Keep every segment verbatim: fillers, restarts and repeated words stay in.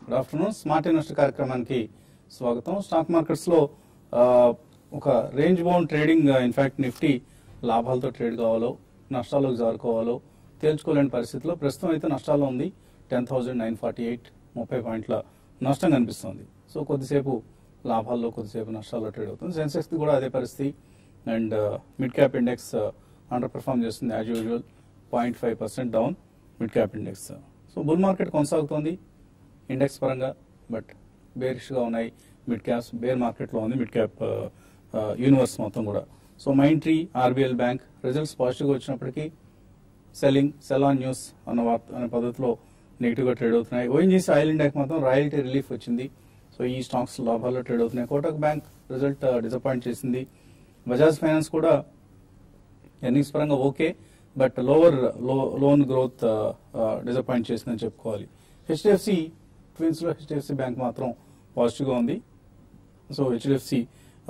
Good afternoon. Smart investor కార్యక్రమానికి స్వాగతం. Stock markets లో ఒక range bound trading, in fact Nifty లాభాలతో ట్రేడ్ కావాలో నష్టాల్లోకి జారుకోవాలో తేల్చుకోలేని పరిస్థితిలో ప్రస్తుతం అయితే నష్టాల్లో ఉంది. Ten thousand nine forty eight ముప్పై పాయింట్ల నష్టం కనిపిస్తుంది. సో కొద్దిసేపు లాభాల్లో కొద్దిసేపు నష్టాల్లో ట్రేడ్ అవుతుంది. సెన్సెక్స్ కూడా అదే పరిస్థితి. And mid cap index underperform చేస్తుంది as usual, point five percent down mid cap index. So bull market కొనసాగుతోంది ఇండెక్స్ పరంగా, బట్ బేరిష్గా ఉన్నాయి మిడ్ క్యాప్స్. బేర్ మార్కెట్లో ఉంది మిడ్ క్యాప్ యూనివర్స్ మొత్తం కూడా. So Mindtree, RBL bank results పాజిటివ్గా వచ్చినప్పటికీ సెల్లింగ్, సెల్ ఆన్ న్యూస్ అన్న వార్త అనే పద్ధతిలో నెగిటివ్గా ట్రేడ్ అవుతున్నాయి. ఓఎన్జీసీ ఆయిల్ ఇండియాకి మాత్రం రాయల్టీ రిలీఫ్ వచ్చింది. సో ఈ స్టాక్స్ లాభాల్లో ట్రేడ్ అవుతున్నాయి. కోటక్ బ్యాంక్ రిజల్ట్ డిసప్పాయింట్ చేసింది. బజాజ్ ఫైనాన్స్ కూడా ఎర్నింగ్స్ పరంగా ఓకే, బట్ లోవర్ లో లోన్ గ్రోత్ డిసప్పాయింట్ చేసిందని చెప్పుకోవాలి. హెచ్డిఎఫ్సి ట్విన్స్ లో హెచ్డిఎఫ్సి బ్యాంక్ మాత్రం పాజిటివ్గా ఉంది. సో హెచ్డిఎఫ్సి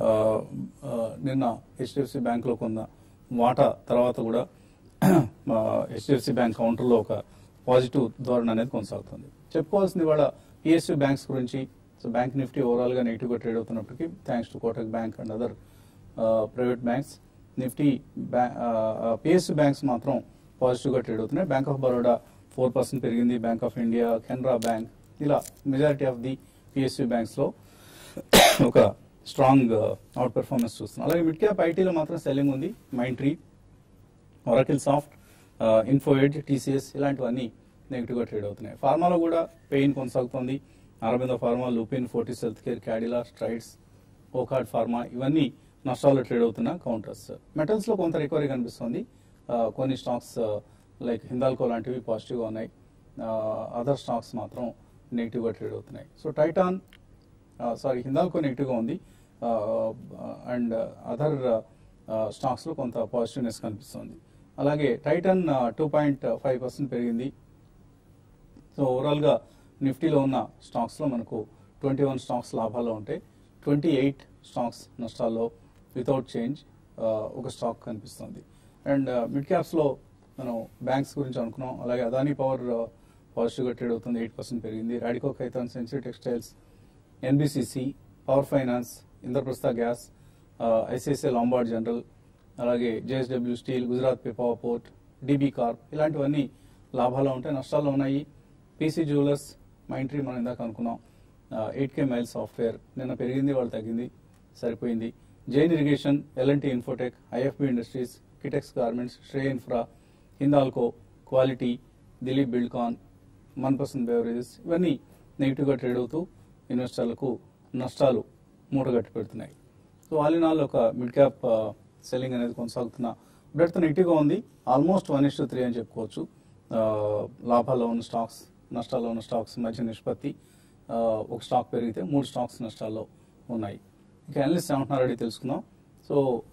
నిన్న హెచ్డిఎఫ్సి బ్యాంక్లో కొన్న వాటా తర్వాత కూడా హెచ్డిఎఫ్సి బ్యాంక్ కౌంటర్లో ఒక పాజిటివ్ ధోరణి అనేది కొనసాగుతుంది. చెప్పుకోవాల్సింది ఇవాళ పిఎస్యూ బ్యాంక్స్ గురించి. సో బ్యాంక్ నిఫ్టీ ఓవరాల్ గా నెగిటివ్ గా ట్రేడ్ అవుతున్నప్పటికీ thanks to Kotak bank and other private banks, Nifty PSU banks మాత్రం పాజిటివ్ గా ట్రేడ్ అవుతున్నాయి. Bank of Baroda four percent పెరిగింది. Bank of India, Canara bank, ఇలా majority of the PSU banks లో ఒక స్ట్రాంగ్ అవుట్ పెర్ఫార్మెన్స్ చూస్తున్నాం. అలాగే మిడ్ క్యాప్ ఐటీలో మాత్రం సెల్లింగ్ ఉంది. Mindtree, Oracle soft, Info Edge, TCS ఇలాంటివన్నీ నెగిటివ్ గా ట్రేడ్ అవుతున్నాయి. ఫార్మాలో కూడా పెయిన్ కొనసాగుతోంది. Aurobindo pharma, Lupin, Fortis healthcare, Cadila, Strides, Wockhardt pharma ఇవన్నీ నష్టాల్లో ట్రేడ్ అవుతున్న కౌంటర్స్. మెటల్స్ లో కొంత రికవరీ కనిపిస్తుంది. కొన్ని స్టాక్స్ లైక్ హిందాల్కో లాంటివి పాజిటివ్ గా ఉన్నాయి. అదర్ స్టాక్స్ మాత్రం నెగిటివ్ గా ట్రేడ్ అవుతున్నాయి. So Titan sorry Hindalco negative గా ఉంది. అండ్ అదర్ స్టాక్స్ లో కొంత పాజిటివ్నెస్ కనిపిస్తుంది. అలాగే Titan two point five percent పెరిగింది. సో ఓవరాల్ గా నిఫ్టీలో ఉన్న స్టాక్స్ లో మనకు ట్వంటీ వన్ స్టాక్స్ లాభాల్లో ఉంటాయి. ట్వంటీ ఎయిట్ స్టాక్స్ నష్టాల్లో వితౌట్ చేంజ్ ఒక స్టాక్ కనిపిస్తుంది. అండ్ మిడ్ క్యాప్స్ లో మనం బ్యాంక్స్ గురించి అనుకున్నాం. అలాగే అదానీ పవర్ పాజిటివ్ గా ట్రేడ్ అవుతుంది, ఎయిట్ పర్సెంట్ పెరిగింది. Radico Khaitan, century textiles, NBCC, power finance, Indraprastha gas, ICICI Lombard general, అలాగే JSW steel, Gujarat Pipavav port, DB Corp ఇలాంటివన్నీ లాభాల్లో ఉంటాయి. నష్టాల్లో ఉన్నాయి పీసీ జ్యువెలర్స్, మైండ్ ట్రీ మనం ఇందాక అనుకున్నాం. ఎయిట్ కే మైల్ సాఫ్ట్వేర్ నిన్న పెరిగింది, వాళ్ళు తగ్గింది, సరిపోయింది. Jain irrigation, L N T infotech, IFB industries, Kitex garments, Shree infra, Hindalco, quality, Dilip Buildcon, one percent beverages ఇవన్నీ నెగిటివ్గా ట్రేడ్ అవుతూ ఇన్వెస్టర్లకు నష్టాలు మూటగట్టి పెడుతున్నాయి. సో ఆల్ ఇన్ ఆల్ ఒక మిడ్ క్యాప్ సెల్లింగ్ అనేది కొనసాగుతున్న బ్రెడ్త్ నెగిటివ్గా ఉంది. Almost one is to three అని చెప్పుకోవచ్చు. లాభాల్లో ఉన్న స్టాక్స్, నష్టాల్లో ఉన్న స్టాక్స్ మధ్య నిష్పత్తి. ఒక స్టాక్ పెరిగితే మూడు స్టాక్స్ నష్టాల్లో ఉన్నాయి. ఇంకా అనలిస్ట్ ఏమంటున్నారు అడిగి తెలుసుకుందాం. సో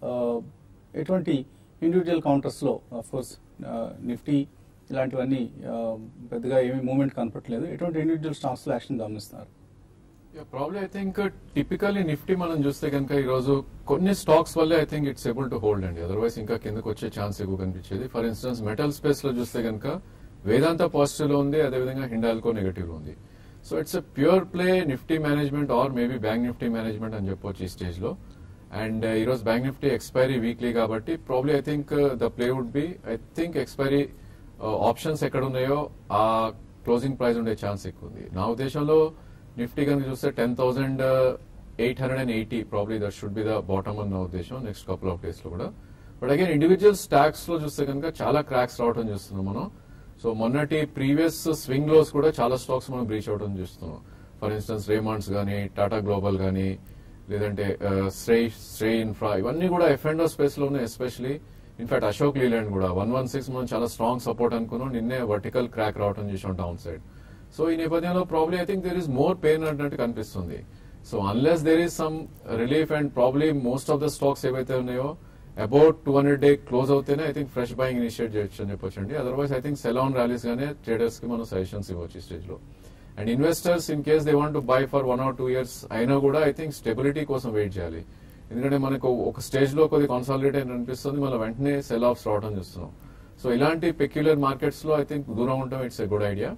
ఎటువంటి ఇండివిజువల్ కౌంటర్స్లో అఫ్కోర్స్ నిఫ్టీ ఇలాంటివన్నీ పెద్దగా ఏమీ మూవ్మెంట్ కనపట్లేదు. ఎటువంటి ఇండివిజువల్ స్టాక్స్లో యాక్షన్ గమనిస్తున్నారు? Probably I think typically Nifty మనం చూస్తే కనుక ఈ రోజు కొన్ని స్టాక్స్ వల్లే I think it's able to hold అండి. అదర్వైజ్ ఇంకా కిందకు వచ్చే ఛాన్స్ ఎక్కువ కనిపించేది. ఫర్ ఇన్స్టెన్స్ మెటల్ స్పేస్ లో చూస్తే కనుక వేదాంత పాజిటివ్ లో ఉంది, అదేవిధంగా హిండాల్కో నెగటివ్ లో ఉంది. So it's a pure play Nifty management or maybe bank Nifty management అని చెప్పొచ్చు ఈ స్టేజ్ లో. అండ్ ఈ రోజు బ్యాంక్ నిఫ్టీ ఎక్స్పైరీ వీక్లీ కాబట్టి probably I think the play would be I think expiry options ఎక్కడ ఉన్నాయో ఆ క్లోజింగ్ ప్రైస్ ఉండే ఛాన్స్ ఎక్కువ ఉంది. నా ఉద్దేశంలో నిఫ్టీ కనుక చూస్తే ten thousand eight hundred and eighty probably that should be the bottom అని నా ఉద్దేశం నెక్స్ట్ కపుల్ ఆఫ్ డేస్ లో కూడా. బట్ అగైన్ ఇండివిజువల్ స్టాక్స్ లో చూస్తే కనుక చాలా క్రాక్స్ రావడం చూస్తున్నాం మనం. సో మొన్నటి ప్రీవియస్ స్వింగ్ లోస్ కూడా చాలా స్టాక్స్ మనం బ్రీచ్ అవడం చూస్తున్నాం. ఫర్ ఇన్స్టెన్స్ రేమాండ్స్ కానీ, టాటా గ్లోబల్ కానీ, లేదంటే శ్రే శ్రే ఇన్ఫ్రా ఇవన్నీ కూడా ఎఫ్ అండ్ ఓ స్పేస్ లో ఉన్నాయి. ఎస్పెషలీ ఇన్ఫాక్ట్ అశోక్ లీలాండ్ కూడా వన్ వన్ సిక్స్ మనం చాలా స్ట్రాంగ్ సపోర్ట్ అనుకున్నాం, నిన్నే వర్టికల్ క్రాక్ రావడం చూసాం డౌన్ సైడ్. సో ఈ నేపథ్యంలో probably I think there is more pain అన్నట్టు కనిపిస్తుంది. So unless there is some relief and probably most of the stocks ఏవైతే ఉన్నాయో about two hundred day close అవుతేనే I think fresh buying initiate చేయొచ్చు అని చెప్పొచ్చు అండి. Otherwise I think sell on rallies గానే ట్రేడర్స్ కి మనం సజెషన్స్ ఇవ్వచ్చు ఈ స్టేజ్ లో. And investors in case they want to buy for one or two years అయినా కూడా ఐ థింక్ స్టెబిలిటీ కోసం వెయిట్ చేయాలి. ఎందుకంటే మనకు ఒక స్టేజ్ లో కొద్ది కన్సాలిడేట్ అనిపిస్తుంది, మళ్ళీ వెంటనే సెల్ ఆఫ్స్ రావడం చూస్తున్నాం. సో ఇలాంటి పెక్యులర్ మార్కెట్స్ లో ఐ థింక్ దూరం ఉండటం it's a good idea.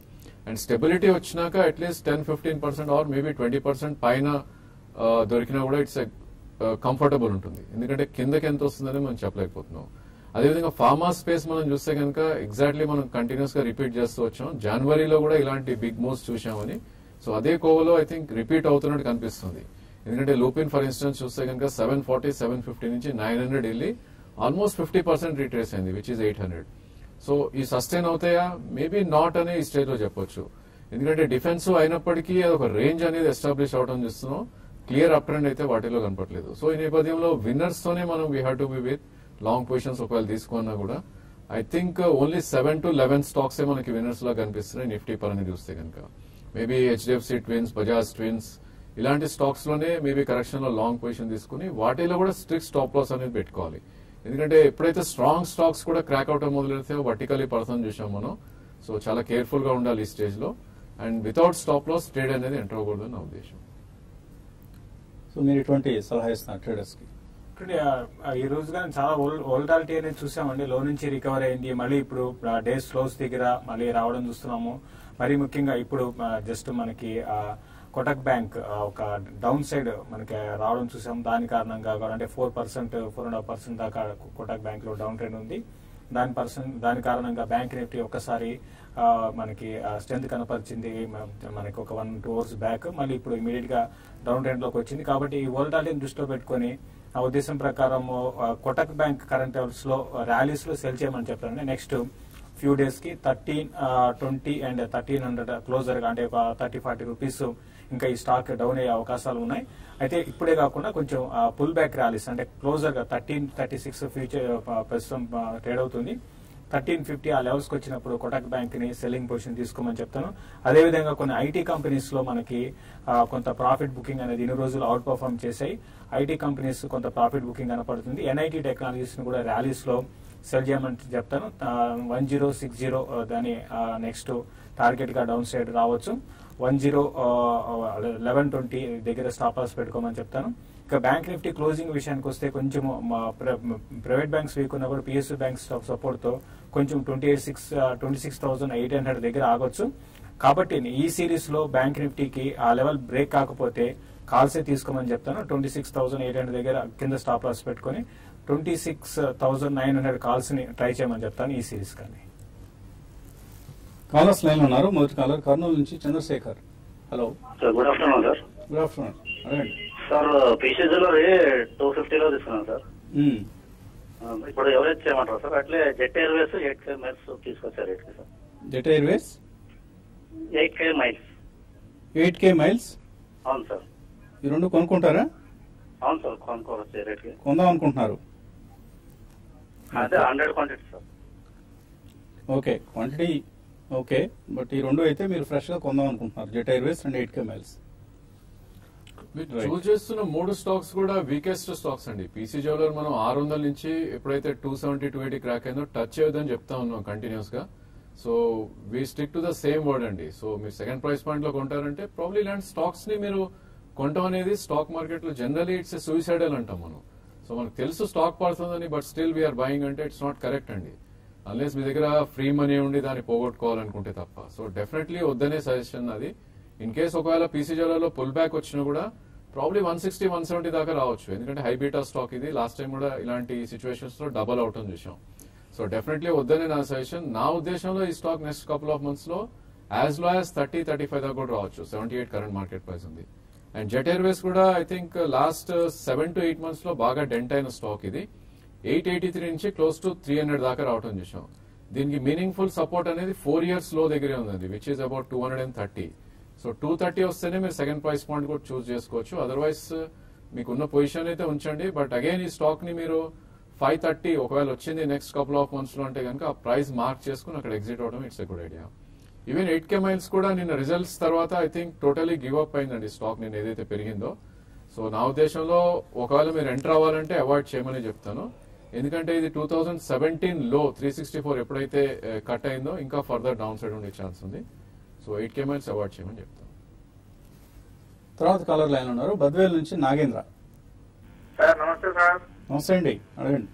And stability వచ్చినాక at least ten fifteen percent or maybe twenty percent పైన దొరికినా కూడా ఇట్స్ కంఫర్టబుల్ ఉంటుంది. ఎందుకంటే కిందకి ఎంత వస్తుందని మనం చెప్పలేకపోతున్నాం. అదేవిధంగా ఫార్మా స్పేస్ మనం చూస్తే కనుక ఎగ్జాక్ట్లీ మనం కంటిన్యూస్ గా రిపీట్ చేస్తూ వచ్చాం. జనవరిలో కూడా ఇలాంటి బిగ్ మూవ్స్ చూసామని. సో అదే కోవలో ఐ థింక్ రిపీట్ అవుతున్నట్టు కనిపిస్తుంది. ఎందుకంటే లూపిన్ ఫర్ ఇన్స్టెన్స్ చూస్తే కనుక సెవెన్ ఫార్టీ సెవెన్ ఫిఫ్టీ నుంచి నైన్ హండ్రెడ్ వెళ్ళి ఆల్మోస్ట్ ఫిఫ్టీ పర్సెంట్ రిట్రేస్ అయింది, which is eight hundred. So ఈ సస్టైన్ అవుతాయా? మేబీ నాట్ అనే ఈ స్టేజ్ లో చెప్పొచ్చు. ఎందుకంటే డిఫెన్స్ అయినప్పటికీ అది ఒక రేంజ్ అనేది ఎస్టాబ్లిష్ అవడం చూస్తున్నాం. క్లియర్ అప్ ట్రెండ్ అయితే వాటిలో కనపట్లేదు. సో ఈ నేపథ్యంలో విన్నర్స్ తోనే మనం we have to be with long positions ఒకవేళ తీసుకున్నా కూడా I think only seven to eleven stocks మనకి విన్నర్స్ లా కనిపిస్తున్నాయి నిఫ్టీ పరంగా చూస్తే కనుక. Maybe HDFC twins, Bajaj twins ఇలాంటి స్టాక్స్ లోనే మేబీ కరెక్షన్ లో లాంగ్ పొజిషన్ తీసుకుని వాటిలో కూడా స్ట్రిక్ట్ స్టాప్ లాస్ అనేది పెట్టుకోవాలి. ఎందుకంటే ఎప్పుడైతే స్ట్రాంగ్ స్టాక్స్ కూడా క్రాక్ అవటం మొదలెడితే వర్టికలీ పర్సన్ చూసాం మనం. సో చాలా కేర్ఫుల్ గా ఉండాలి ఈ స్టేజ్ లో. And without stop loss trade అనేది ఎంటర్ అవ్వకూడదు నా ఉద్దేశం. సో మీరు ఇటువంటి సలహా ఇస్తున్నారు ట్రేడర్స్ కి? ఈ రోజు కానీ చాలా వోల్టాలిటీ అనేది చూసామండి. లో నుంచి రికవర్ అయింది, మళ్ళీ ఇప్పుడు డేస్ క్లోజ్ దగ్గర మళ్ళీ రావడం చూస్తున్నాము. మరీ ముఖ్యంగా ఇప్పుడు జస్ట్ మనకి కోటక్ బ్యాంక్ ఒక డౌన్ సైడ్ మనకి రావడం చూసాం. దాని కారణంగా అంటే four percent four and half percent దాకా కోటక్ బ్యాంక్ లో డౌన్ ట్రెండ్ ఉంది. దాని పర్సెంట్ దాని కారణంగా బ్యాంక్ నిఫ్టీ ఒక్కసారి మనకి స్ట్రెంత్ కనపరిచింది మనకి ఒక వన్ టూ అవర్స్ బ్యాక్. మళ్ళీ ఇప్పుడు ఇమీడియట్ గా డౌన్ ట్రెండ్ లోకి వచ్చింది. కాబట్టి ఈ వోల్టాలిటీని దృష్టిలో పెట్టుకుని నా ఉద్దేశం ప్రకారం కోటక్ బ్యాంక్ కరెంట్ లెవెల్స్ లో ర్యాలీస్ లో సెల్ చేయమని చెప్పారండి. నెక్స్ట్ ఫ్యూ డేస్ కి thirteen twenty and thirteen hundred closer గా అంటే ఒక థర్టీ ఫార్టీ రూపీస్ ఇంకా ఈ స్టాక్ డౌన్ అయ్యే అవకాశాలు ఉన్నాయి. అయితే ఇప్పుడే కాకుండా కొంచెం పుల్ బ్యాక్ ర్యాలీస్ అంటే క్లోజర్ గా థర్టీన్ థర్టీ సిక్స్ ఫ్యూచర్ ప్రస్తుతం ట్రేడ్ అవుతుంది. థర్టీన్ ఫిఫ్టీ ఆ లెవెల్స్ కి వచ్చినప్పుడు కోటక్ బ్యాంక్ ని సెల్లింగ్ పొజిషన్ తీసుకోమని చెప్తాను. అదేవిధంగా కొన్ని ఐటీ కంపెనీస్ లో మనకి కొంత ప్రాఫిట్ బుకింగ్ అనేది ఇన్ని రోజులు అవుట్ పర్ఫార్మ్ చేశాయి. ఐటీ కంపెనీస్ కొంత ప్రాఫిట్ బుకింగ్ కనపడుతుంది. ఎన్ఐటీ టెక్నాలజీస్ ని కూడా ర్యాలీస్ లో సెల్ చేయమని చెప్తాను. వన్ జీరో సిక్స్ జీరో దాని నెక్స్ట్ టార్గెట్ గా డౌన్ సైడ్ రావచ్చు. వన్ జీరో లెవెన్ ట్వంటీ దగ్గర స్టాప్ లాస్ పెట్టుకోమని చెప్తాను. ఇక బ్యాంక్ నిఫ్టీ క్లోజింగ్ విషయానికి వస్తే కొంచెం ప్రైవేట్ బ్యాంక్స్ వీక్ ఉన్నా కూడా పిఎస్యూ బ్యాంక్స్ సపోర్ట్ తో కొంచెం twenty eight six twenty six thousand eight hundred దగ్గర ఆగొచ్చు. కాబట్టి ఈ సిరీస్ లో బ్యాంక్ నిఫ్టీకి ఆ లెవెల్ బ్రేక్ కాకపోతే కాల్సే తీసుకోమని చెప్తాను. Twenty six thousand eight hundred దగ్గర కింద స్టాప్ లాస్ పెట్టుకుని twenty six thousand nine hundred calls ని ట్రై చేయమని చెప్తాను ఈ సిరీస్ కానీ. కాలర్స్ లైన్ ఉన్నారు. మొదటి కాలర్ కర్నూలు నుంచి Chandrashekar. Hello sir, good afternoon sir. Good afternoon. అడగండి సార్, పీసీజీలో టూ ఫిఫ్టీలో తీసుకున్నాను సార్. ఇప్పుడు ఎవరైతే చేయమంటారు సార్? అట్లే Jet Airways eight K miles తీసుకొచ్చారు. Eight K sir. Jet Airways eight K miles. Eight K miles అవును సార్. ఈ రెండు కొనుక్కుంటారా? అవును సార్, కొనుక్కోవచ్చు. రేట్ కి కొందాం అనుకుంటున్నారు? అదే hundred quantity sir. Okay, quantity okay. But ఈ రెండు అయితే మీరు ఫ్రెష్ గా కొందాం అనుకుంటున్నారు, Jet Airways and eight K miles. మీరు చూస్ చేస్తున్న మూడు స్టాక్స్ కూడా వీకెస్ట్ స్టాక్స్ అండి. పీసీ జ్యువెలర్ మనం ఆరు వందల నుంచి ఎప్పుడైతే two seventy two eighty crack అయిందో టచ్ చేయొద్దని చెప్తా ఉన్నాం కంటిన్యూస్ గా. So we stick to the same word అండి. సో మీరు సెకండ్ ప్రైస్ పాయింట్ లో కొంటారంటే ప్రాబ్లీ ఇలాంటి స్టాక్స్ ని మీరు కొంటాం అనేది స్టాక్ మార్కెట్ లో జనరలీ ఇట్స్ సూసైడల్ అంటాం మనం. సో మనకు తెలుసు స్టాక్ పడుతుందని, బట్ స్టిల్ వీఆర్ బయింగ్ అంటే ఇట్స్ నాట్ కరెక్ట్ అండి. అన్లెస్ మీ దగ్గర ఫ్రీ మనీ ఉండి దాన్ని పోగొట్టుకోవాలనుకుంటే తప్ప. సో డెఫినెట్లీ వద్దనే సజెషన్ అది. ఇన్ కేస్ ఒకవేళ పీసీ జ్యువెలర్లో పుల్ బ్యాక్ వచ్చినా కూడా probably one sixty one seventy దాకా రావచ్చు. ఎందుకంటే హై బీటా స్టాక్ ఇది. లాస్ట్ టైం కూడా ఇలాంటి సిచ్యువేషన్స్ లో డబల్ అవటం చూసాం. సో డెఫినెట్లీ వద్దనే నా సజెషన్. నా ఉద్దేశంలో ఈ stock next couple of months లో as low as thirty thirty five దాకా కూడా రావచ్చు. Seventy eight current market price ఉంది. అండ్ జెట్ ఎయిర్వేస్ కూడా I think last seven to eight months లో బాగా డెంట్ అయిన స్టాక్ ఇది. ఎయిట్ ఎయిటీ త్రీ నుంచి క్లోజ్ టు త్రీ హండ్రెడ్ దాకా రావటం చూసాం. దీనికి మీనింగ్ఫుల్ సపోర్ట్ అనేది ఫోర్ ఇయర్స్ లో దగ్గరే ఉంది, which is about two hundred and thirty. So two thirty వస్తేనే మీరు సెకండ్ ప్రైస్ పాయింట్ కూడా చూస్ చేసుకోవచ్చు. అదర్వైజ్ మీకున్న పొజిషన్ అయితే ఉంచండి. బట్ అగైన్ ఈ స్టాక్ ని మీరు ఫైవ్ థర్టీ ఒకవేళ వచ్చింది నెక్స్ట్ కపుల్ ఆఫ్ మంత్స్ లో అంటే కనుక ఆ ప్రైస్ మార్క్ చేసుకుని అక్కడ ఎగ్జిట్ అవడం it's a good idea. Even eight K miles కూడా నిన్న రిజల్ట్స్ తర్వాత I think totally give up అయిందండి స్టాక్ నిన్న ఏదైతే పెరిగిందో. సో నా ఉద్దేశంలో ఒకవేళ మీరు ఎంటర్ అవ్వాలంటే అవాయిడ్ చేయమని చెప్తాను. ఎందుకంటే ఇది టూ థౌజండ్ సెవెంటీన్ లో త్రీ సిక్స్టీ ఫోర్ ఎప్పుడైతే కట్ అయిందో ఇంకా ఫర్దర్ డౌన్ సైడ్ ఉండే ఛాన్స్ ఉంది. So eight K miles avoid చేయమని చెప్తాను. తర్వాత కాలర్ లైన్ ఉన్నారు బద్వేల్ నుంచి నాగేంద్ర. సార్ నమస్తే సార్. నమస్తే అండి, అడగండి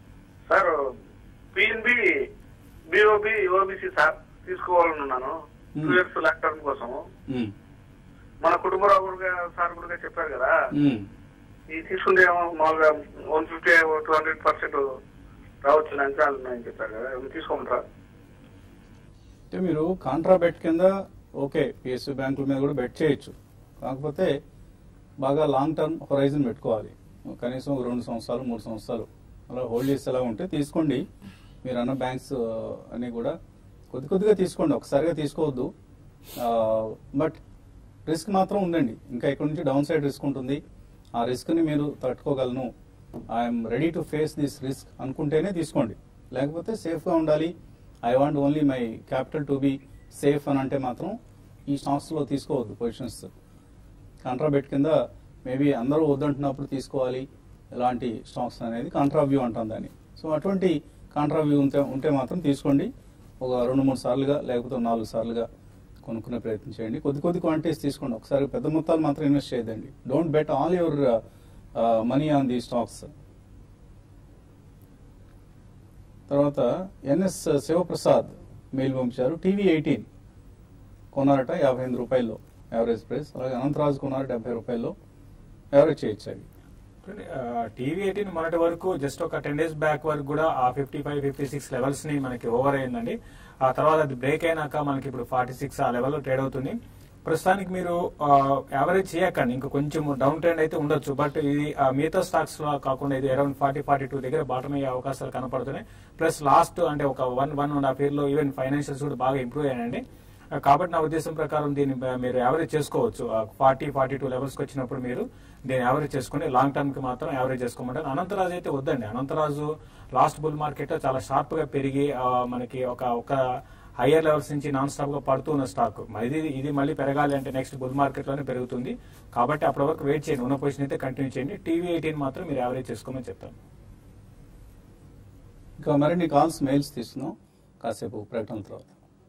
sir. PNB BOB OBC sir తీసుకోవాలనున్నాను. టూ ఇయర్స్ లాంగ్ టర్మ్ కోసం మన కుటుంబరావు కూడా సార్ కూడా చెప్పారు కదా, ఈ తీసుకుంటే ఏమో మామూలుగా one fifty two hundred percent రావచ్చు అంచనాలు ఉన్నాయని చెప్పారు కదా, తీసుకోమంటారా? అంటే మీరు కాంట్రా బెట్ కింద ఓకే పిఎస్యూ బ్యాంకుల మీద కూడా బెట్ చేయొచ్చు, కాకపోతే బాగా లాంగ్ టర్మ్ హొరైజన్ పెట్టుకోవాలి. కనీసం రెండు సంవత్సరాలు మూడు సంవత్సరాలు అలా హోల్డ్ చేసేలా ఉంటే తీసుకోండి. మీరు అన్న బ్యాంక్స్ అన్నీ కూడా కొద్ది కొద్దిగా తీసుకోండి, ఒకసారిగా తీసుకోవద్దు. బట్ రిస్క్ మాత్రం ఉందండి, ఇంకా ఇక్కడ నుంచి డౌన్ సైడ్ రిస్క్ ఉంటుంది. ఆ రిస్క్ని మీరు తట్టుకోగలను, I'm ready to face this risk అనుకుంటేనే తీసుకోండి. లేకపోతే సేఫ్గా ఉండాలి, I want only my capital to be safe అని అంటే మాత్రం ఈ స్టాక్స్లో తీసుకోవద్దు పొజిషన్స్. కాంట్రా బెట్ కింద మేబీ అందరూ వద్దంటున్నప్పుడు తీసుకోవాలి ఎలాంటి స్టాక్స్ అనేది కాంట్రా వ్యూ అంటాం దాన్ని. సో అటువంటి కాంట్రా వ్యూ ఉంటే ఉంటే మాత్రం తీసుకోండి. ఒక రెండు మూడు సార్లుగా లేకపోతే నాలుగు సార్లుగా కొనుక్కునే ప్రయత్నం చేయండి. కొద్ది కొద్ది క్వాంటిటీస్ తీసుకోండి, ఒకసారి పెద్ద మొత్తాలు మాత్రం ఇన్వెస్ట్ చేయదండి. Don't bet all your money on the stocks. తర్వాత ఎన్ఎస్ శివప్రసాద్ మెయిల్ పంపించారు, టీవీ ఎయిటీన్ కొన్నారట యాభై ఎనిమిది రూపాయల్లో యావరేజ్ ప్రైస్. అలాగే అనంతరాజు కొన్నారు డెబ్బై రూపాయల్లో, యావరేజ్ చేయొచ్చు అవి. టీవీ ఎయిటీన్ మొన్నటి వరకు జస్ట్ ఒక టెన్ డేస్ బ్యాక్ వరకు కూడా ఆ fifty five fifty six levels ని మనకి ఓవర్ అయిందండి. ఆ తర్వాత అది బ్రేక్ అయినాక మనకి ఇప్పుడు ఫార్టీ సిక్స్ ఆ లెవెల్ ట్రేడ్ అవుతుంది. ప్రస్తుతానికి మీరు యావరేజ్ చేయకండి, ఇంకా కొంచెం డౌన్ ట్రెండ్ అయితే ఉండొచ్చు. బట్ ఇది మిగతా స్టాక్స్ లో కాకుండా ఇది అరౌండ్ ఫార్టీ ఫార్టీ టూ దగ్గర బాటమ్ అయ్యే అవకాశాలు కనపడుతున్నాయి. ప్లస్ లాస్ట్ అంటే ఒక one one and half year లో ఈవెన్ ఫైనాన్షియల్స్ కూడా బాగా ఇంప్రూవ్ అయ్యాయండి. కాబట్టి నా ఉద్దేశం ప్రకారం దీన్ని మీరు యావరేజ్ చేసుకోవచ్చు. ఫార్టీ ఫార్టీ టూ లెవెల్స్ కి వచ్చినప్పుడు మీరు దీన్ని యావరేజ్ చేసుకుని లాంగ్ టర్మ్ కి మాత్రం యావరేజ్ చేసుకోమంటారు. అనంతరాజు అయితే వద్దండి. అనంతరాజు లాస్ట్ బుల్ మార్కెట్ లో చాలా షార్ప్ గా పెరిగి మనకి ఒక ఒక హైయర్ లెవెల్స్ నుంచి నాన్ స్టాప్ గా పడుతున్న స్టాక్. ఇది ఇది మళ్ళీ పెరగాలి అంటే నెక్స్ట్ బుల్ మార్కెట్ లోనే పెరుగుతుంది. కాబట్టి అప్పటి వరకు వెయిట్ చేయండి, ఉన్న పొజిషన్ అయితే కంటిన్యూ చేయండి. టీవీ ఎయిటీన్ మాత్రం మీరు యావరేజ్ చేసుకోమని చెప్తాను. ఇంకా మరిన్ని కాల్స్ మెయిల్స్ తీసుకున్నాం కాసేపు ప్రకటన తర్వాత.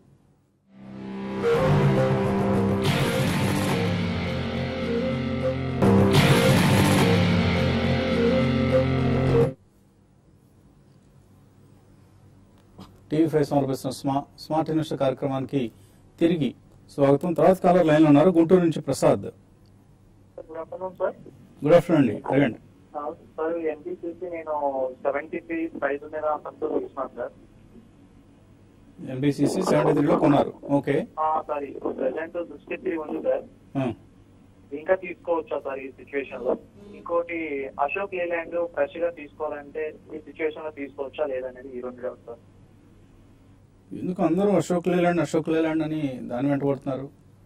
టీవీ ఫైవ్ సమర్పిస్తున్న స్మా స్మార్ట్ ఇన్వెస్టర్ కార్యక్రమానికి తిరిగి స్వాగతం. తర్వాత కాలర్ లైన్ లో ఉన్నారు, గుంటూరు నుంచి Prasad. Good afternoon sir. Good afternoon అండి, అడగండి. సార్ ఎన్బిసిసి నేను సెవెంటీ త్రీ ప్రైస్ మీద సంతోషం ఇస్తున్నాను సార్. ఎన్బిసిసి సెవెంటీ త్రీలో కొన్నారు, ఓకే. సార్ ఇప్పుడు ప్రెసెంట్ సిక్స్టీ త్రీ ఉంది సార్, ఇంకా తీసుకోవచ్చా సార్ ఈ సిచ్యువేషన్ లో? ఇంకోటి అశోక్ లేలాండ్ ఫ్రెష్ గా తీసుకోవాలంటే ఈ సిచ్యువేషన్ లో తీసుకోవచ్చా లేదనేది ఈ రెండు డౌట్ సార్. ఎందుకు అందరూ అశోక్ లేలాండ్ అశోక్ లేలాండ్ అని దాని వెంట పడుతున్నారు?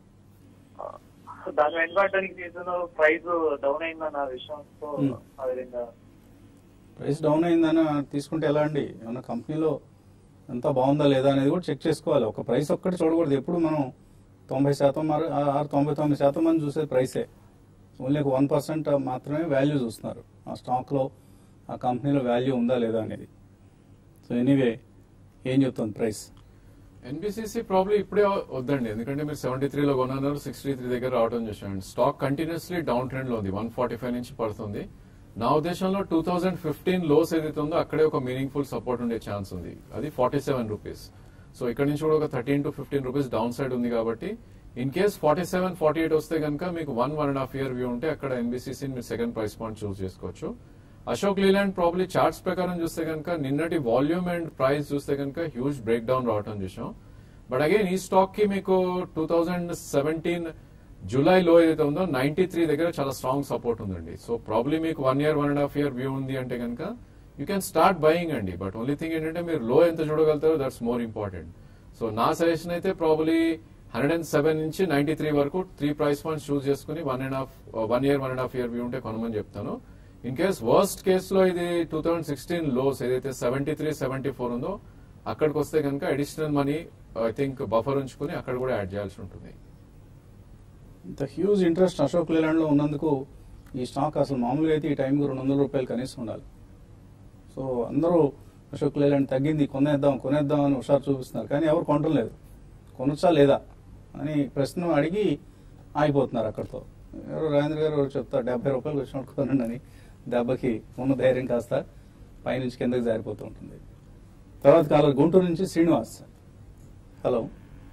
దాని వెంటబడడానికి రీజన్ ప్రైస్ డౌన్ అయిందన్న విషయంతో ఆ విధంగా. ప్రైస్ డౌన్ అయిందని తీసుకుంటే ఎలా అండి? ఏమన్నా కంపెనీలో ఎంత బాగుందా లేదా అనేది కూడా చెక్ చేసుకోవాలి. ఒక ప్రైస్ ఒక్కటి చూడకూడదు. ఎప్పుడు మనం తొంభై శాతం ఆరు తొంభై తొమ్మిది శాతం మంది చూసే ప్రైసే, ఓన్లీ ఒక వన్ పర్సెంట్ మాత్రమే వాల్యూ చూస్తున్నారు. ఆ స్టాక్లో ఆ కంపెనీలో వాల్యూ ఉందా లేదా అనేది. సో ఎనీవే ఏం చెప్తుంది ప్రైస్? ఎన్బిసిసి ప్రాబ్లీ ఇప్పుడే వద్దండి, ఎందుకంటే మీరు సెవెంటీ త్రీలో కొన్నారు, సిక్స్టీ త్రీ దగ్గర రావడం చూసాను. స్టాక్ కంటిన్యూస్లీ డౌన్ ట్రెండ్ లో ఉంది, వన్ ఫార్టీ ఫైవ్ నుంచి పడుతుంది. నా ఉద్దేశంలో టూ థౌసండ్ ఫిఫ్టీన్ లోస్ ఏదైతే ఉందో అక్కడే ఒక మీనింగ్ఫుల్ సపోర్ట్ ఉండే ఛాన్స్ ఉంది, అది ఫార్టీ సెవెన్ రూపీస్. సో ఇక్కడ నుంచి కూడా ఒక thirteen to fifteen rupees down side ఉంది. కాబట్టి in case forty seven forty eight వస్తే కనుక మీకు one one and half year view ఉంటే అక్కడ ఎన్బిసిసి మీరు సెకండ్ ప్రైస్ పాయింట్ చూస్ చేసుకోవచ్చు. అశోక్ లీలాండ్ ప్రాబ్లీ చార్ట్స్ ప్రకారం చూస్తే కనుక నిన్నటి వాల్యూమ్ అండ్ ప్రైస్ చూస్తే కనుక హ్యూజ్ బ్రేక్ డౌన్ రావడం చూసాం. బట్ అగైన్ ఈ స్టాక్ కి మీకు టూ థౌజండ్ సెవెంటీన్ జూలై లో ఏదైతే ఉందో నైన్టీ త్రీ దగ్గర చాలా స్ట్రాంగ్ సపోర్ట్ ఉందండి. సో ప్రాబ్లీ మీకు one year one and half year view ఉంది అంటే కనుక యూ కెన్ స్టార్ట్ బయింగ్ అండి. బట్ ఓన్లీ థింగ్ ఏంటంటే మీరు లో ఎంత చూడగలుగుతారో దట్స్ మోర్ ఇంపార్టెంట్. సో నా సజెషన్ అయితే ప్రాబ్లీ హండ్రెడ్ అండ్ సెవెన్ నుంచి నైన్టీ త్రీ వరకు త్రీ ప్రైస్ పాయింట్స్ చూస్ చేసుకుని one and half one year one and half year view ఉంటే కొనమని చెప్తాను. ఇన్ కేస్ వర్స్ట్ కేస్ లో ఇది టూ థౌసండ్ సిక్స్టీన్ లోస్ ఏదైతే సెవెంటీ త్రీ సెవెంటీ ఫోర్ ఉందో అక్కడికి వస్తే కనుక additional money I think buffer ఉంచుకుని అక్కడ కూడా యాడ్ చేయాల్సి ఉంటుంది. ఇంత హ్యూజ్ ఇంట్రెస్ట్ అశోక్ లేలాండ్ లో ఉన్నందుకు ఈ స్టాక్ అసలు మామూలుగా అయితే ఈ టైంకి రెండు వందల రూపాయలు కనీసం ఉండాలి. సో అందరూ అశోక్ లేలాండ్ తగ్గింది కొనేద్దాం కొనేద్దాం అని హుషారు చూపిస్తున్నారు, కానీ ఎవరు కొనటం లేదు. కొనొచ్చా లేదా అని ప్రశ్న అడిగి ఆగిపోతున్నారు అక్కడితో. ఎవరో రాజేంద్ర గారు ఎవరు చెప్తారు డెబ్బై రూపాయలు వచ్చినట్టు కొనండి అని, దెబ్బకి ఉన్న ధైర్యం కాస్త పైనుంచి కిందకి జారిపోతూ ఉంటుంది. తర్వాత కాలర్ గుంటూరు నుంచి శ్రీనివాస్. హలో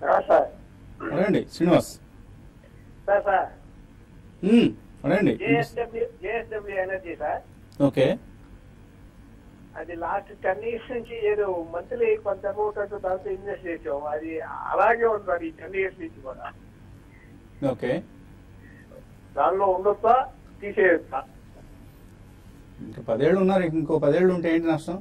సార్ అడండి శ్రీనివాస్. సార్ సార్ అడండి. JSW JSW energy sir. Okay. అది లాస్ట్ టెన్ ఇయర్స్ నుంచి ఏదో మంత్లీ కొంత అమౌంట్ అంటూ దాంతో ఇన్వెస్ట్ చేసాం. అది అలాగే ఉంది సార్ ఈ టెన్ ఇయర్స్ నుంచి కూడా. ఓకే. దానిలో ఉండొచ్చా తీసేయొచ్చా? ఇంకా పదేళ్ళు ఉన్నారు, ఇంకో పదేళ్ళు ఉంటే ఏంటి నష్టం?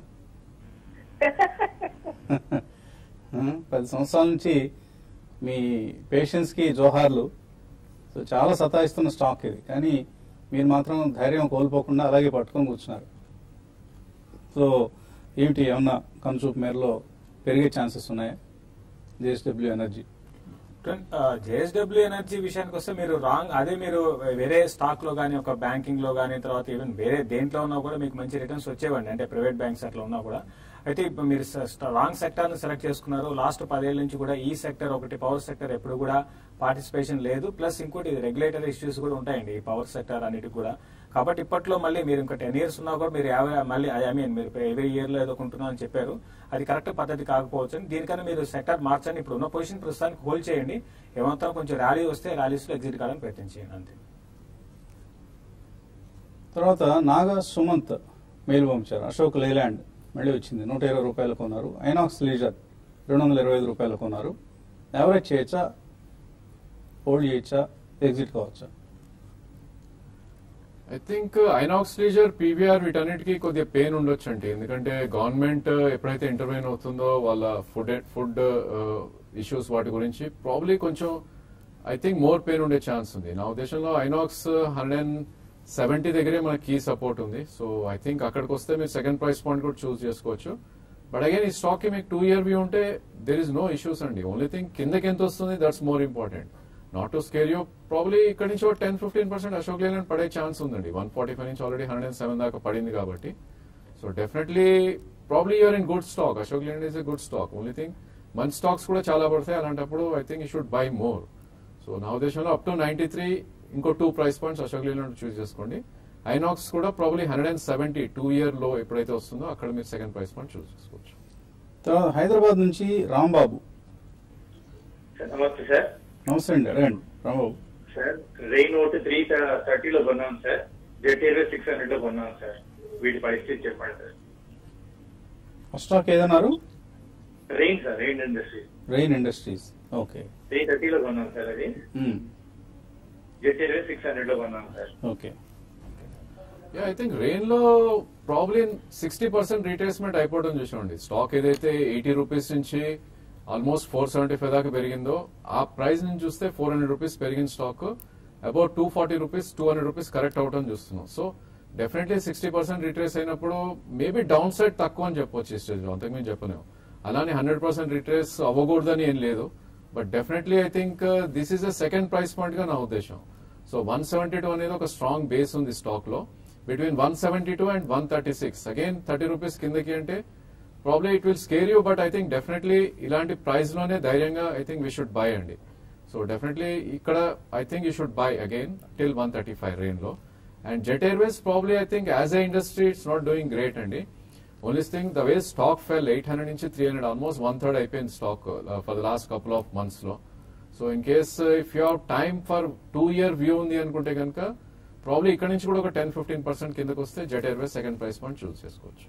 పది సంవత్సరాల నుంచి మీ పేషెన్స్ కి జోహార్లు. సో చాలా సతాయిస్తున్న స్టాక్ ఇది, కానీ మీరు మాత్రం ధైర్యం కోల్పోకుండా అలాగే పట్టుకొని కూర్చున్నారు. సో ఏమిటి, ఏమన్నా కన్సూప్ మేరలో పెరిగే ఛాన్సెస్ ఉన్నాయా జేఎస్డబ్ల్యూ ఎనర్జీ? జేఎస్డబ్ల్యూ ఎనర్జీ విషయానికి వస్తే మీరు రాంగ్. అదే మీరు వేరే స్టాక్ లో గానీ, ఒక బ్యాంకింగ్ లో గానీ, తర్వాత ఈవెన్ వేరే దేంట్లో ఉన్నా కూడా మీకు మంచి రిటర్న్స్ వచ్చేవండి, అంటే ప్రైవేట్ బ్యాంక్స్ అట్లా ఉన్నా కూడా. అయితే ఇప్పుడు మీరు రాంగ్ సెక్టర్ ని సెలెక్ట్ చేసుకున్నారు. లాస్ట్ పదేళ్ల నుంచి కూడా ఈ సెక్టర్ ఒకటి, పవర్ సెక్టర్ ఎప్పుడు కూడా పార్టిసిపేషన్ లేదు. ప్లస్ ఇంకోటి రెగ్యులేటరీ ఇష్యూస్ కూడా ఉంటాయండి ఈ పవర్ సెక్టర్ అన్నిటికి కూడా. కాబట్టి ఇప్పట్లో మళ్ళీ మీరు ఇంకా టెన్ ఇయర్స్ ఉన్నా కూడా మీరు యాభై మళ్ళీ ఐ మీన్ మీరు ఎవ్రీ ఇయర్ లో ఏదో కొంటున్నా అని చెప్పారు, అది కరెక్ట్ పద్ధతి కాకపోవచ్చు. దీనికన్నా మీరు సెక్టర్ మార్చండి. ఇప్పుడు ఉన్న పొజిషన్ ప్రస్తుతానికి హోల్డ్ చేయండి. ఏమంతా కొంచెం ర్యాలీ వస్తే ర్యాలీస్ లో ఎగ్జిట్ కావడానికి ప్రయత్నం చేయండి అంతే. తర్వాత నాగా సుమంత్ మెయిల్ పంపించారు. అశోక్ లేలాండ్ మళ్ళీ వచ్చింది, నూట ఇరవై రూపాయలు కొన్నారు. ఐనాక్స్ లీజర్ రెండు వందల ఇరవై ఐదు రూపాయలు కొన్నారు. యావరేజ్ చేయొచ్చా, హోల్డ్ చేయొచ్చా, ఎగ్జిట్ కావచ్చా? I think Inox Leisure, PVR వీటన్నిటికీ కొద్దిగా పెయిన్ ఉండొచ్చు అండి. ఎందుకంటే గవర్నమెంట్ ఎప్పుడైతే ఇంటర్వ్యూన్ అవుతుందో వాళ్ళ ఫుడ్ ఫుడ్ ఇష్యూస్ వాటి గురించి ప్రాబ్లీ కొంచెం ఐ థింక్ మోర్ పెయిన్ ఉండే ఛాన్స్ ఉంది. నా ఉద్దేశంలో ఐనాక్స్ హండ్రెడ్ అండ్ సెవెంటీ దగ్గరే మన కీ సపోర్ట్ ఉంది. సో ఐ థింక్ అక్కడికి వస్తే మీరు సెకండ్ ప్రైస్ పాయింట్ కూడా చూస్ చేసుకోవచ్చు. బట్ అగైన్ ఈ స్టాక్ కి మీకు టూ ఇయర్ వ్యూ ఉంటే దెర్ ఇస్ నో ఇష్యూస్ అండి. ఓన్లీ థింగ్ కిందకి ఎంత వస్తుంది, that's more important. Not to scare you. Probably ఇక్కడ నుంచి ఒక ten fifteen percent Ashok Leyland పడే ఛాన్స్ ఉందండి. వన్ ఫార్టీ ఫైవ్ నుంచి ఆల్రెడీ హండ్రెడ్ అండ్ సెవెన్ దాకా పడింది కాబట్టి. So definitely probably you're in good stock. Ashok Leyland is a good stock. Only thing మంచి స్టాక్స్ కూడా చాలా పడతాయి. అలాంటప్పుడు I think you should buy more. So నా ఉద్దేశంలో అప్ టు నైన్టీ త్రీ ఇంకో two price points Ashok Leyland choose చేసుకోండి. Inox కూడా probably hundred and seventy two year లో ఎప్పుడైతే వస్తుందో అక్కడ మీరు సెకండ్ ప్రైస్ పాయింట్ చూస్ చేసుకోవచ్చు. హైదరాబాద్ నుంచి రాంబాబు. నమస్తే సార్. నమస్తే అండి, అడగండి రాంబాబు. సార్ రెయిన్ ఒకటి త్రీ థర్టీలో కొన్నాం sir. Jet Airways six hundred లో కొన్నాం సార్. వీటి పరిస్థితి చెప్పండి సార్. ఫస్ట్ స్టాక్ ఏదన్నారు? Rain sir, Rain Industries. Rain Industries. Okay. Three థర్టీలో కొన్నాం సార్. అది జెట్ ఎయిర్వేస్ సిక్స్ హండ్రెడ్ లో కొన్నాం sir. Okay. Yeah I think Rain లో ప్రాబ్లీ సిక్స్టీ పర్సెంట్ రీట్రేస్మెంట్ అయిపోవడం చూసామండి. స్టాక్ ఏదైతే ఎయిటీ రూపీస్ నుంచి ఆల్మోస్ట్ ఫోర్ సెవెంటీ ఫైవ్ దాకా పెరిగిందో ఆ ప్రైస్ నుంచి చూస్తే ఫోర్ హండ్రెడ్ రూపీస్ పెరిగిన stock about two forty rupees two hundred rupees correct అవడం చూస్తున్నాం. So definitely sixty percent retrace అయినప్పుడు మేబీ డౌన్ సైడ్ తక్కువ అని చెప్పొచ్చు ఈ స్టేజ్ లో, అంతకు మేము చెప్పలేము. అలానే హండ్రెడ్ పర్సెంట్ రిట్రేస్ అవ్వకూడదని ఏం లేదు. But definitely I think this is a second price point గా నా ఉద్దేశం. సో వన్ సెవెంటీ టూ అనేది ఒక స్ట్రాంగ్ బేస్ ఉంది స్టాక్ లో. Between one seventy two and one thirty six again thirty rupees కిందకి అంటే probably it will scare you. But I think definitely ఇలాంటి ప్రైస్ లోనే ధైర్యంగా I think we should buy అండి. సో డెఫినెట్లీ ఇక్కడ I think you should buy again till one thirty five range లో. And Jet Airways probably I think as a industry it's not doing great అండి. Only thing the way stock fell eight hundred నుంచి three hundred almost one third అయిపోయింది stock for the last couple of months లో. So in case if you have time for two year view ఉంది అనుకుంటే కనుక probably ఇక్కడ నుంచి కూడా ఒక టెన్ ఫిఫ్టీన్ పర్సెంట్ కిందకు వస్తే Jet Airways second price point choose చేసుకోవచ్చు.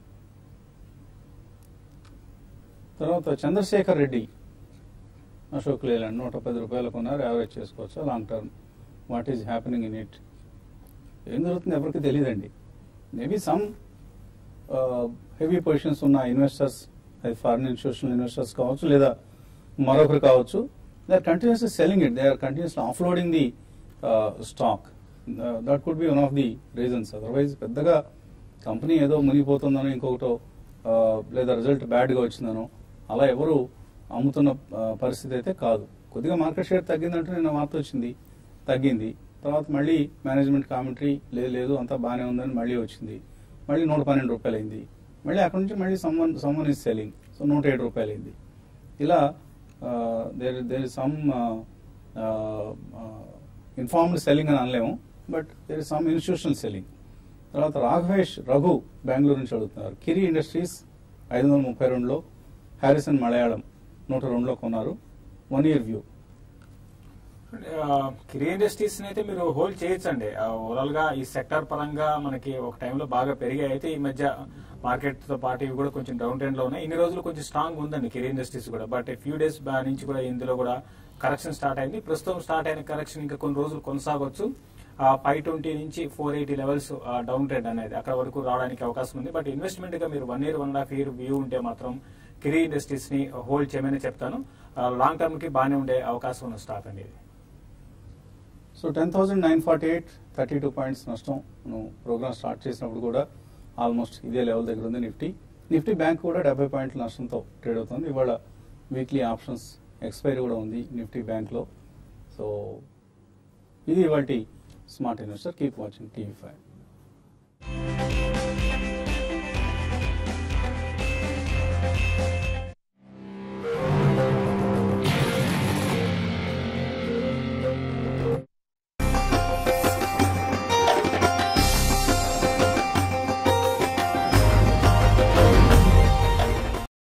తర్వాత చంద్రశేఖర్ రెడ్డి అశోక్ లేలాండ్ నూట పది రూపాయలు కొన్నారు. యావరేజ్ చేసుకోవచ్చు long term. What is happening in it? ఏం జరుగుతుంది ఎవరికి తెలియదండి. మేబీ సమ్ హెవీ పొజిషన్స్ ఉన్న ఇన్వెస్టర్స్, అది ఫారిన్ ఇన్స్టిట్యూషనల్ ఇన్వెస్టర్స్ కావచ్చు లేదా మరొకరు కావచ్చు, they are continuously selling it, they are continuously offloading the stock. That could be one of the reasons. Otherwise పెద్దగా కంపెనీ ఏదో మునిగిపోతుందనో ఇంకొకటో లేదా రిజల్ట్ బ్యాడ్గా వచ్చిందనో అలా ఎవరు అమ్ముతున్న పరిస్థితి అయితే కాదు. కొద్దిగా మార్కెట్ షేర్ తగ్గిందంటే నిన్న వార్త వచ్చింది, తగ్గింది. తర్వాత మళ్ళీ మేనేజ్మెంట్ కామెంటరీ లేదు లేదు అంతా బాగానే ఉందని మళ్ళీ వచ్చింది. మళ్ళీ నూట పన్నెండు రూపాయలు అయింది. మళ్ళీ అక్కడ నుంచి మళ్ళీ someone someone is selling, so నూట ఏడు రూపాయలు అయింది. ఇలా there there is some informed selling అని అనలేము, but there is some institutional selling. తర్వాత రాఘవేష్ రఘు బెంగళూరు నుంచి అడుగుతున్నారు. కిరి ఇండస్ట్రీస్ ఐదు వందల ముప్పై రెండులో, హ్యారిసన్ మలయాళం నూట రెండులో కొన్నారు. One year view? Kiri Industries అయితే మీరు హోల్డ్ చేయొచ్చండి. ఓవరాల్ గా ఈ సెక్టర్ పరంగా మనకి ఒక టైంలో బాగా పెరిగాయి. అయితే ఈ మధ్య మార్కెట్ తో పాటు ఇవి కూడా కొంచెం డౌన్ ట్రెండ్ లో ఉన్నాయి. ఇన్ని రోజులు కొంచెం స్ట్రాంగ్ ఉందండి కిరీ ఇండస్ట్రీస్ కూడా. బట్ ఫ్యూ డేస్ నుంచి కూడా ఇందులో కూడా కరెక్షన్ స్టార్ట్ అయింది. ప్రస్తుతం స్టార్ట్ అయిన కరెక్షన్ ఇంకా కొన్ని రోజులు కొనసాగొచ్చు. ఫైవ్ ట్వంటీ నుంచి four eighty levels down trend అనేది అక్కడ వరకు రావడానికి అవకాశం ఉంది. బట్ ఇన్వెస్ట్మెంట్ గా మీరు one year one and half year view ఉంటే మాత్రం కిరీ ఇండస్ట్రీస్ ని హోల్డ్ చేయమని చెప్తాను. లాంగ్ టర్మ్ కి బాగానే ఉండే అవకాశం ఉన్న స్టాక్ అండి ఇది. So ten thousand nine forty eight thirty two points నష్టం. నువ్వు ప్రోగ్రామ్ స్టార్ట్ చేసినప్పుడు కూడా ఆల్మోస్ట్ ఇదే లెవెల్ దగ్గర ఉంది నిఫ్టీ. నిఫ్టీ బ్యాంక్ కూడా డెబ్బై పాయింట్ల నష్టంతో ట్రేడ్ అవుతుంది. ఇవాళ వీక్లీ ఆప్షన్స్ ఎక్స్పైరీ కూడా ఉంది నిఫ్టీ బ్యాంక్లో. సో ఇది ఇవాల్టి smart investor. Keep watching TV five.